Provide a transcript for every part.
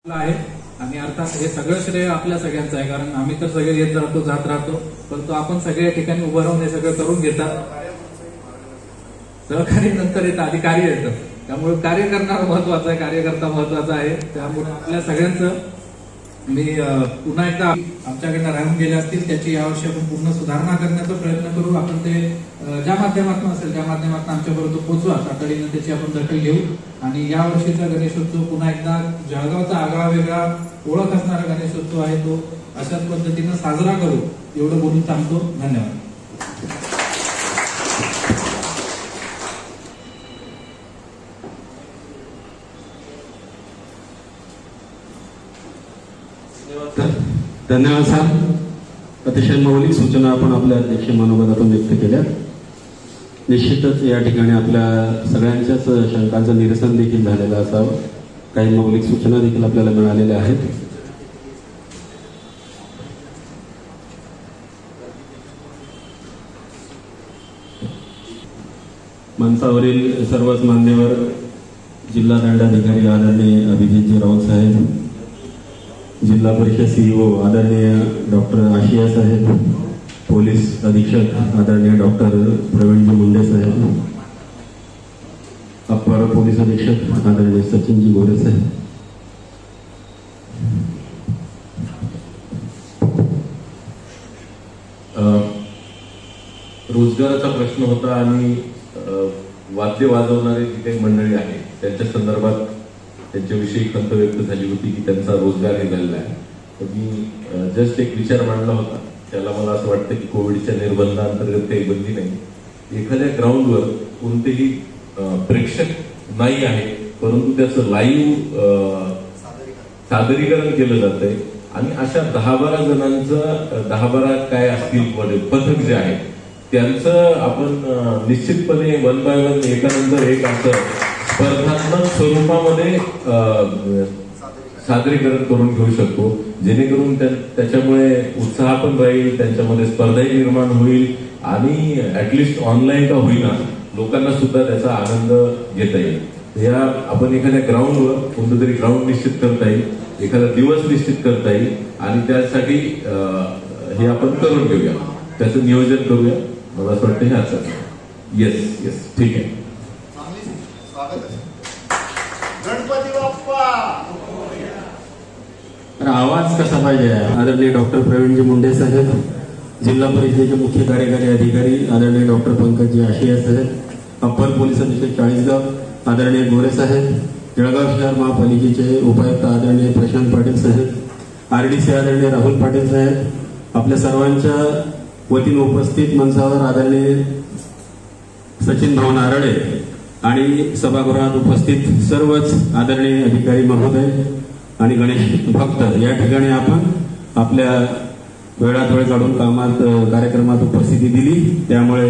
आहे आणि अर्थात हे सगळं श्रेय आपल्या सगळ्यांचं आहे, कारण आम्ही तर सगळे येत राहतो जात राहतो, परंतु आपण सगळ्या ठिकाणी उभं राहून हे सगळं करून घेतात. सहकारी नंतर येतं, आधी कार्य येतं. त्यामुळे कार्य करणारा महत्वाचा आहे, कार्यकर्ता महत्वाचा आहे. त्यामुळे आपल्या सगळ्यांचं मी पुन्हा एकदा आमच्याकडनं राहून गेले असतील त्याची यावर्षी आपण पूर्ण सुधारणा करण्याचा प्रयत्न करू. आपण ते ज्या माध्यमातून असेल त्या माध्यमातून आमच्यापर्यंत पोहोचवा, तातडीनं त्याची आपण दखल घेऊ आणि या वर्षीचा गणेशोत्सव पुन्हा एकदा जळगावचा आगळा वेगळा ओळख असणारा गणेशोत्सव आहे तो अशाच पद्धतीनं साजरा करू. एवढं बोलून थांबतो. धन्यवाद. धन्यवाद सर. अतिशय मौलिक सूचना आपण आपल्या अध्यक्ष मनोगतातून व्यक्त केल्या. निश्चितच या ठिकाणी आपल्या सगळ्यांच्याच शंकांचं निरसन देखील झालेलं असावं. काही मौलिक सूचना देखील आपल्याला मिळालेल्या आहेत. मंचावरील सर्वच मान्यवर जिल्हा दंडाधिकारी आदरणीय अभिजितजी राऊत साहेब, जिल्हा परिषद सीईओ आदरणीय डॉक्टर आशिया साहेब, पोलीस अधीक्षक आदरणीय डॉक्टर प्रवीणजी मुंडे साहेब, अप्पर पोलीस अधीक्षक आदरणीय सचिनजी गोरे साहेब, रोजगाराचा प्रश्न होता आणि वाद्य वाजवणारे जी काही मंडळी आहे त्यांच्या संदर्भात त्यांच्याविषयी खंत व्यक्त झाली होती की त्यांचा रोजगार निघालेला आहे. तर मी जस्ट एक विचार मांडला होता. त्याला मला असं वाटतं की कोविडच्या निर्बंधांतर्गत काही बंदी नाही. एखाद्या ग्राउंडवर कोणतेही प्रेक्षक नाही आहे, परंतु त्याचं लाईव्ह सादरीकरण केलं जातंय आणि अशा 10-12 जणांचं 10-12 काय असतील पथक जे आहे त्यांचं आपण निश्चितपणे 1 बाय 1 एकानंतर एक असं स्पर्धात्मक स्वरूपामध्ये सादरीकरण करून घेऊ शकतो, जेणेकरून त्याच्यामुळे उत्साह पण राहील, त्यांच्यामध्ये स्पर्धाही निर्माण होईल आणि ऍटलिस्ट ऑनलाईन का होईना लोकांना सुद्धा त्याचा आनंद घेता येईल. या आपण एखाद्या ग्राउंडवर कोणतं तरी ग्राउंड निश्चित करता येईल, एखादा दिवस निश्चित करता येईल आणि त्यासाठी हे आपण करून घेऊया, त्याचं नियोजन करूया. मला असं वाटतं हे असं. येस ठीक आहे. गणपती बाप्पा. आवाज कसा पाहिजे? आदरणीय डॉक्टर प्रवीणजी मुंडे साहेब, जिल्हा परिषदेचे मुख्य कार्यकारी अधिकारी आदरणीय डॉक्टर पंकजी आशिया साहेब, अप्पर पोलीस अधीक्षक चाळीसगाव आदरणीय गोरे साहेब, जळगाव शहर महापालिकेचे उपायुक्त आदरणीय प्रशांत पाटील साहेब, RDC आदरणीय राहुल पाटील साहेब, आपल्या सर्वांच्या वतीने उपस्थित मंचावर आदरणीय सचिन भाऊ नारळे आणि सभागृहात उपस्थित सर्वच आदरणीय अधिकारी महोदय आणि गणेश भक्त, या ठिकाणी आपण आपल्या वेळात वेळ काढून कार्यक्रमात उपस्थिती दिली. त्यामुळे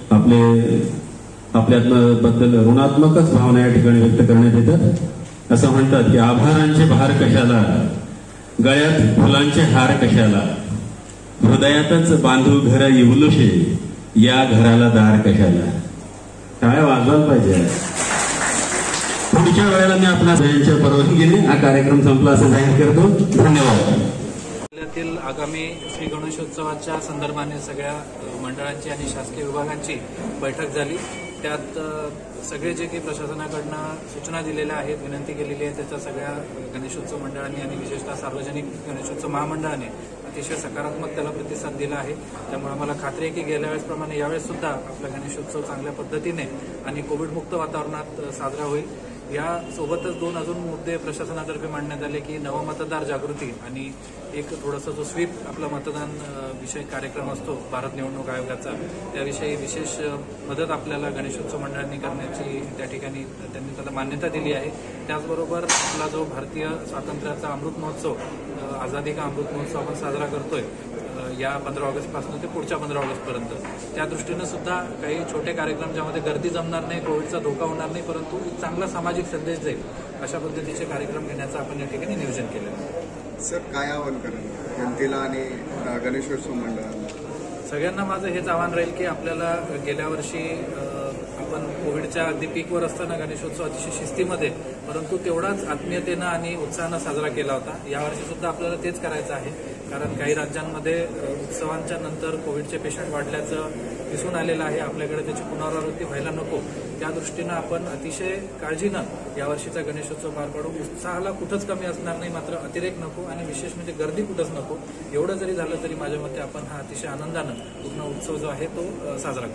आपल्याबद्दल ऋणात्मकच भावना या ठिकाणी व्यक्त करण्यात येतात. असं म्हणतात की आभारांचे भार कशाला, गळ्यात फुलांचे हार कशाला, हृदयातच बांधू घर येऊलुशे, या घराला दार कशाला. टाळ्या वाजवायला पाहिजे. पुढच्या वेळेला मी आपल्या सगळ्यांच्या परवानगीने हा कार्यक्रम संपला असं जाहीर करतो. धन्यवाद. जिल्ह्यातील आगामी श्री गणेशोत्सवाच्या संदर्भाने सगळ्या मंडळांची आणि शासकीय विभागांची बैठक झाली. त्यात सगळे जे काही प्रशासनाकडनं सूचना दिलेल्या आहेत, विनंती केलेली आहे, त्याच्या सगळ्या गणेशोत्सव मंडळांनी आणि विशेषतः सार्वजनिक गणेशोत्सव महामंडळाने अतिशय सकारात्मक त्याला प्रतिसाद दिला आहे. त्यामुळे आम्हाला खात्री आहे की गेल्या वेळेसप्रमाणे यावेळेस सुद्धा आपला गणेशोत्सव चांगल्या पद्धतीने आणि कोविडमुक्त वातावरणात साजरा होईल. या सोबतच 2 अजून मुद्दे प्रशासनातर्फे मांडण्यात आले की नवमतदार जागृती आणि एक थोडासा जो स्वीप आपला मतदान विषयक कार्यक्रम असतो भारत निवडणूक आयोगाचा, त्याविषयी विशेष मदत आपल्याला गणेशोत्सव मंडळांनी करण्याची त्या ठिकाणी त्यांनी त्याला मान्यता दिली आहे. त्याचबरोबर आपला जो भारतीय स्वातंत्र्याचा अमृत महोत्सव, आझादी का अमृत महोत्सव आपण साजरा करतोय या 15 ऑगस्टपासून ते पुढच्या 15 ऑगस्टपर्यंत, त्या दृष्टीनं सुद्धा काही छोटे कार्यक्रम ज्यामध्ये गर्दी जमणार नाही, कोविडचा धोका होणार नाही, परंतु चांगला सामाजिक संदेश देईल अशा पद्धतीचे कार्यक्रम घेण्याचं आपण या ठिकाणी नियोजन केलेलं आहे. सर, काय आवाहन करेल जनतेला आणि गणेशोत्सव मंडळाला? सगळ्यांना माझं हेच आव्हान राहील की आपल्याला गेल्या वर्षी आपण कोविडच्या अगदी पीकवर असताना गणेशोत्सव अतिशय शिस्तीमध्ये परंतु तेवढाच आत्मीयतेनं आणि उत्साहानं साजरा केला होता. यावर्षी सुद्धा आपल्याला तेच करायचं आहे, कारण काही राज्यांमध्ये उत्सवांच्या नंतर कोविडचे पेशंट वाढल्याचं दिसून आलेलं आहे. आपल्याकडे त्याची पुनरावृत्ती व्हायला नको, त्या दृष्टीनं आपण अतिशय काळजीनं यावर्षीचा गणेशोत्सव पार पाडू. उत्साहाला कुठंच कमी असणार नाही, मात्र अतिरेक नको आणि विशेष म्हणजे गर्दी कुठंच नको. एवढं जरी झालं तरी माझ्या मते आपण हा अतिशय आनंदानं पूर्ण उत्सव जो आहे तो साजरा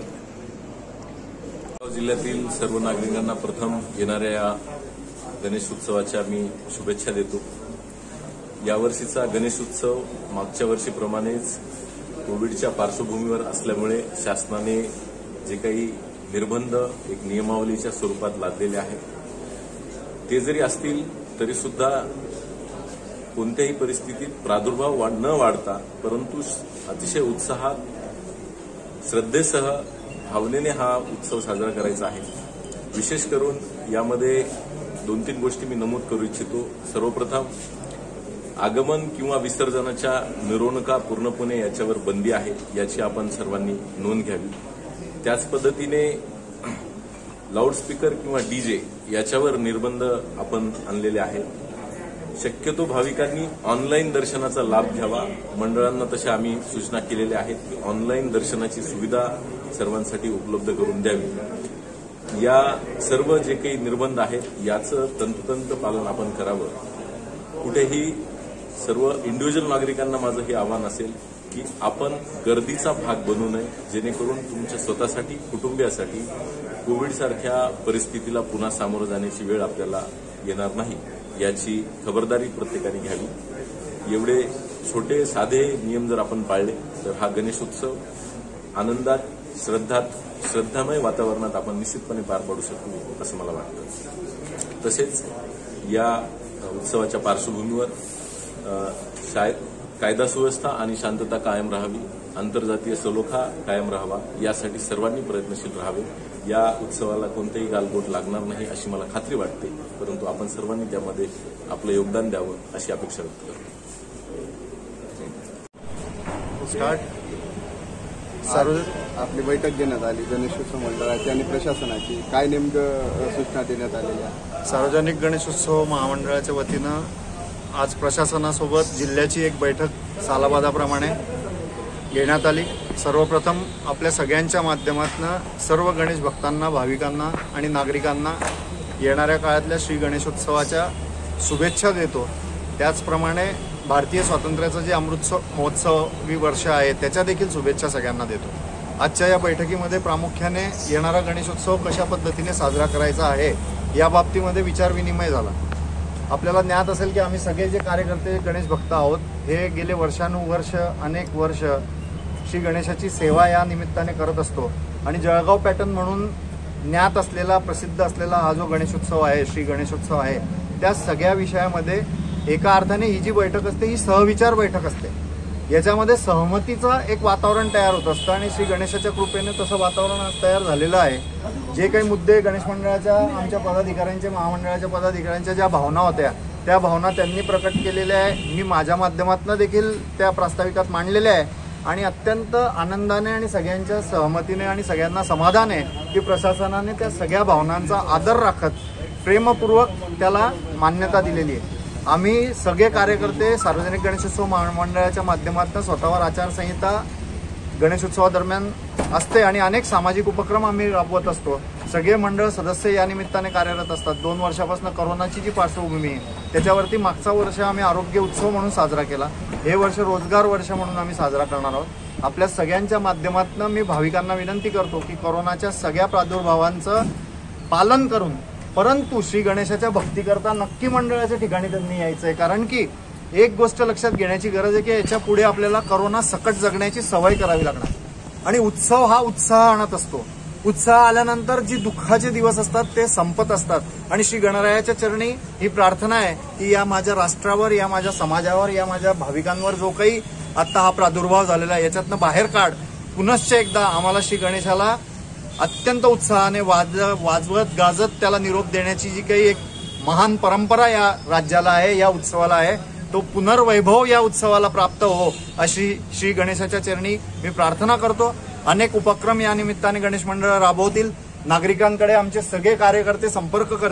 करू. जिल्ह्यातील सर्व नागरिकांना प्रथम येणाऱ्या या गणेश उत्सवाच्या मी शुभेच्छा देतो. यावर्षीचा गणेश उत्सव मागच्या वर्षीप्रमाणेच कोविडच्या पार्श्वभूमीवर असल्यामुळे शासनाने जे काही निर्बंध एक नियमावलीच्या स्वरूपात लादलेले आहेत ते जरी असतील तरी सुद्धा कोणत्याही परिस्थितीत प्रादुर्भाव न वाढता परंतु अतिशय उत्साहात श्रद्धेसह भावनेने हा उत्सव साजरा करायचा आहे. विशेष करून यामध्ये 2-3 गोष्टी मी नमूद करू इच्छितो. सर्वप्रथम आगमन किंवा विसर्जनाच्या मिरवणुका पूर्णपणे याच्यावर बंदी आहे, याची आपण सर्वांनी नोंद घ्यावी. त्याच पद्धतीने लाऊडस्पीकर किंवा डीजे याच्यावर निर्बंध आपण आणलेले आहेत. शक्यतो भाविकांनी ऑनलाईन दर्शनाचा लाभ घ्यावा. मंडळांना तशा आम्ही सूचना केलेल्या आहेत की ऑनलाईन दर्शनाची सुविधा सर्वांसाठी उपलब्ध करून द्यावी. या सर्व जे काही निर्बंध आहेत याचं तंतोतंत पालन आपण करावं. कुठेही सर्व इंडिव्हिज्युअल नागरिकांना माझं हे आव्हान असेल की आपण गर्दीचा भाग बनू नये, जेणेकरून तुमच्या स्वतःसाठी कुटुंबियासाठी कोविडसारख्या परिस्थितीला पुन्हा सामोरं जाण्याची वेळ आपल्याला येणार नाही, याची खबरदारी प्रत्येकाने घ्यावी. एवढे छोटे साधे नियम जर आपण पाळले तर हा गणेशोत्सव आनंदात श्रद्धामय वातावरणात आपण निश्चितपणे पार पाडू शकू असं मला वाटतं. तसेच या उत्सवाच्या पार्श्वभूमीवर कायदा सुव्यवस्था आणि शांतता कायम राहावी, आंतरजातीय सलोखा कायम राहावा, यासाठी सर्वांनी प्रयत्नशील राहावे. या उत्सवाला कोणतेही गालबोट लागणार नाही अशी मला खात्री वाटते, परंतु आपण सर्वांनी त्यामध्ये आपलं योगदान द्यावं अशी अपेक्षा व्यक्त करतो. आपली बैठक घेण्यात आली गणेशोत्सव मंडळाची आणि प्रशासनाची, काय नेमकं सूचना देण्यात आलेल्या? सार्वजनिक गणेशोत्सव महामंडळाच्या वतीनं आज प्रशासनासोबत जिल्ह्याची एक बैठक सालाबादाप्रमाणे घेण्यात आली. सर्वप्रथम आपल्या सगळ्यांच्या माध्यमातून सर्व गणेश भक्तांना, भाविकांना आणि नागरिकांना येणाऱ्या काळातल्या श्री गणेशोत्सवाच्या शुभेच्छा देतो. त्याचप्रमाणे भारतीय स्वातंत्र्याचं जे अमृत महोत्सवी वर्ष आहे त्याच्या देखील शुभेच्छा सगळ्यांना देतो. आजच्या या बैठकीमध्ये प्रामुख्याने येणारा गणेशोत्सव कशा पद्धतीने साजरा करायचा आहे या बाबतीमध्ये विचारविनिमय झाला. आपल्याला ज्ञात असेल की आम्ही सगळे जे कार्यकर्ते गणेश भक्त आहोत हे गेले वर्षानुवर्ष अनेक वर्ष श्री गणेशाची सेवा या निमित्ताने करत असतो आणि जळगाव पॅटर्न म्हणून ज्ञात असलेला, प्रसिद्ध असलेला हा जो गणेशोत्सव आहे, श्री गणेशोत्सव आहे, त्या सगळ्या विषयामध्ये एका अर्थाने ही जी बैठक असते ही सहविचार बैठक असते. याच्यामध्ये सहमतीचं एक वातावरण तयार होत असतं आणि श्री गणेशाच्या कृपेने तसं वातावरण आज तयार झालेलं आहे. जे काही मुद्दे गणेश मंडळाच्या, आमच्या पदाधिकाऱ्यांच्या, महामंडळाच्या पदाधिकाऱ्यांच्या ज्या भावना होत्या त्या भावना त्यांनी प्रकट केलेल्या आहे. मी माझ्या माध्यमातून देखील त्या प्रास्ताविकात मांडलेल्या आहे आणि अत्यंत आनंदाने आणि सगळ्यांच्या सहमतीने आणि सगळ्यांना समाधान आहे की प्रशासनाने त्या सगळ्या भावनांचा आदर राखत प्रेमपूर्वक त्याला मान्यता दिलेली आहे. आम्ही सगळे कार्यकर्ते सार्वजनिक गणेशोत्सव महामंडळाच्या माध्यमातून स्वतःवर आचारसंहिता गणेशोत्सवादरम्यान असते आणि अनेक सामाजिक उपक्रम आम्ही राबवत असतो. सगळे मंडळ सदस्य या निमित्ताने कार्यरत असतात. 2 वर्षापासून कोरोनाची जी पार्श्वभूमी आहे त्याच्यावरती मागचा वर्ष आम्ही आरोग्य उत्सव म्हणून साजरा केला. हे वर्ष रोजगार वर्ष म्हणून आम्ही साजरा करणार आहोत. आपल्या सगळ्यांच्या माध्यमातून मी भाविकांना विनंती करतो की कोरोनाच्या सगळ्या प्रादुर्भावांचं पालन करून परंतु श्री गणेशाच्या भक्तीकरता नक्की मंडळाच्या ठिकाणी त्यांनी यायचं आहे. कारण की एक गोष्ट लक्षात घेण्याची गरज आहे की याच्या पुढे आपल्याला कोरोना सकट जगण्याची सवय करावी लागणार आणि उत्सव हा उत्साह आणत असतो. उत्साह आल्यानंतर जी दुःखाचे दिवस असतात ते संपत असतात आणि श्री गणरायाच्या चरणी ही प्रार्थना आहे की या माझ्या राष्ट्रावर, या माझ्या समाजावर, या माझ्या भाविकांवर जो काही आता हा प्रादुर्भाव झालेला आहे याच्यातनं बाहेर काढ. पुनश्च एकदा आम्हाला श्री गणेशाला अत्यंत उत्साहाने वाजवत गाजत त्याला निरोप देण्याची जी काही एक महान परंपरा या राज्याला आहे, या उत्सवाला आहे, तो पुनर्वैभव या उत्सवाला प्राप्त हो अशी श्री गणेशाच्या चरणी मी प्रार्थना करतो. अनेक उपक्रम या निमित्ताने गणेश मंडळ राबवतील. नागरिकांकडे आमचे सगळे कार्यकर्ते संपर्क करतील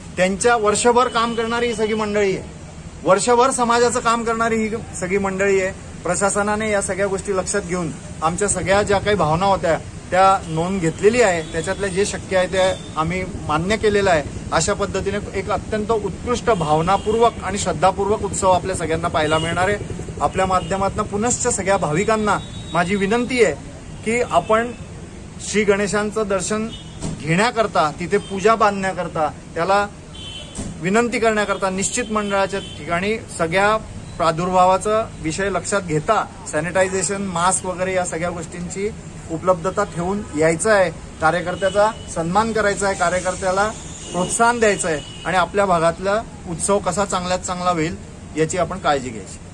त्यांच्या वर्षभर काम करणारी ही सगळी मंडळी आहे, वर्षभर समाजाचं काम करणारी ही सगळी मंडळी आहे. प्रशासनाने या सगळ्या गोष्टी लक्षात घेऊन आमच्या सगळ्या ज्या काही भावना होत्या त्या नोंद घेतलेली आहे. त्याच्यातल्या जे शक्य आहे ते आम्ही मान्य केलेलं आहे. अशा पद्धतीने एक अत्यंत उत्कृष्ट भावनापूर्वक आणि श्रद्धापूर्वक उत्सव आपल्या सगळ्यांना पाहायला मिळणार आहे. आपल्या माध्यमातून पुनश्च सगळ्या भाविकांना माझी विनंती आहे की आपण श्री गणेशांचं दर्शन घेण्याकरता, तिथे पूजा बांधण्याकरता, त्याला विनंती करण्याकरता निश्चित मंडळाच्या ठिकाणी सगळ्या प्रादुर्भावाचा विषय लक्षात घेता सॅनिटायझेशन, मास्क वगैरे या सगळ्या गोष्टींची उपलब्धता ठेवून यायचं आहे. कार्यकर्त्याचा सन्मान करायचा आहे, कार्यकर्त्याला प्रोत्साहन द्यायचं आहे आणि आपल्या भागातला उत्सव कसा चांगल्यात चांगला होईल याची आपण काळजी घ्यायची.